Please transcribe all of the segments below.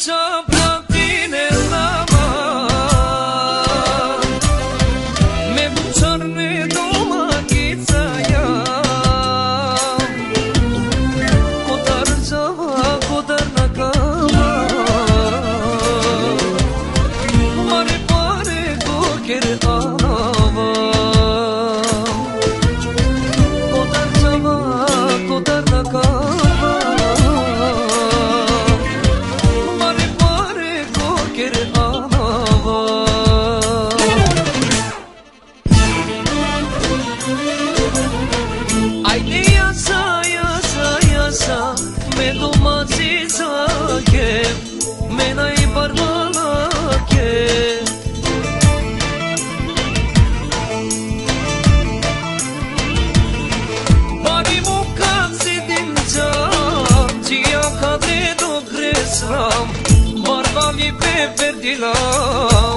mergeam la tine la mar, me bucharne domachița ea, Cotar Java, Cotar Nakama, mare pare cocher anava, Cotar Java, Cotar Nakama. Me domațița che, me n-ai barbala che, banii mucați din geam, cia cade do gresam, barbali pe perdilam.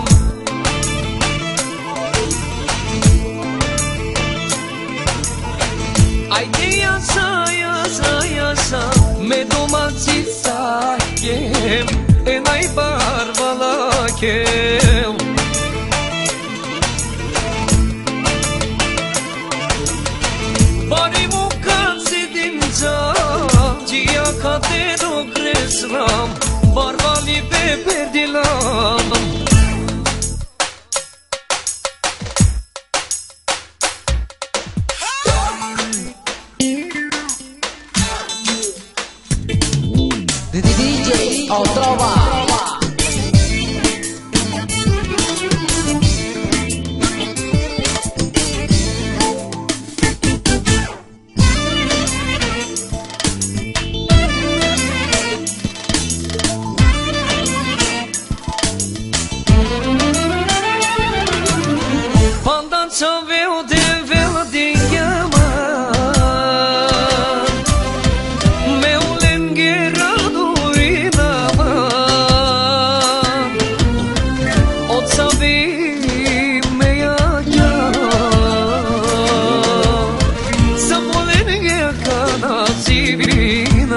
Ai de iasa, me domațița che, e n-ai barbala che. Banii mucați din geam, cia cade do gresam, barbali pe perdilam. DJ Otrova. Pandan c'avevo del velo di chiama, me un lengherato in ama, o c'avevi me ya, sa volen che cana civina,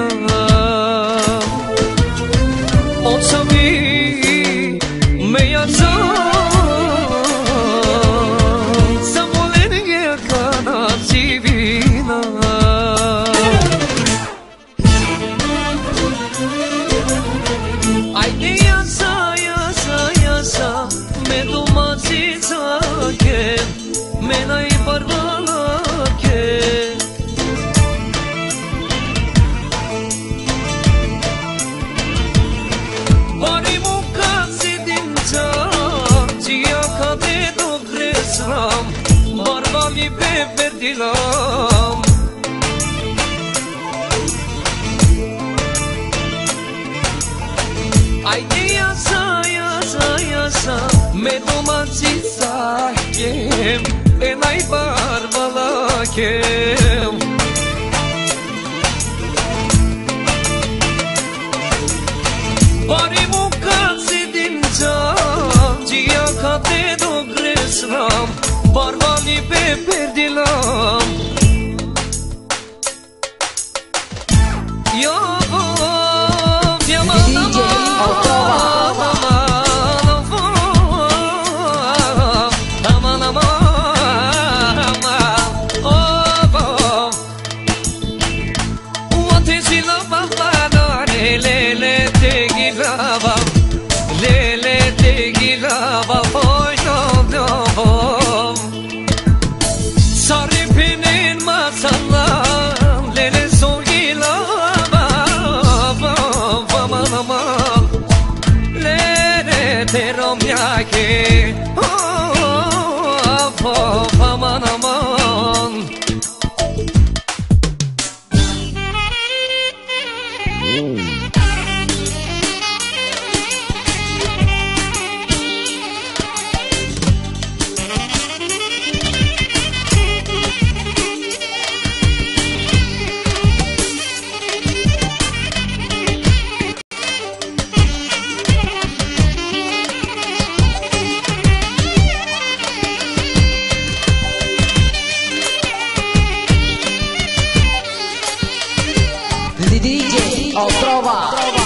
o c'avevi me ya. Ai de iasa, me domațița che, me n-ai barbala che. Banii mucați din geam, cia cade do gresam, barbali pe perdilam. Ai de iasa, me domațița che, e n-ai barbala che. Banii mucați din geam, cia cade do gresam, barbali pe perdilam. DJ Otrova. Che aman aman. DJ Otrova.